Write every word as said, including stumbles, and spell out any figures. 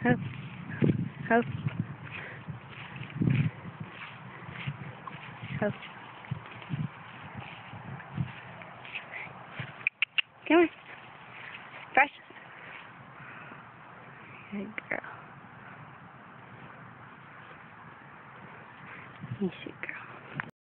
Hop. Hop. Hop. Come on. Fresh. Good girl. You should go.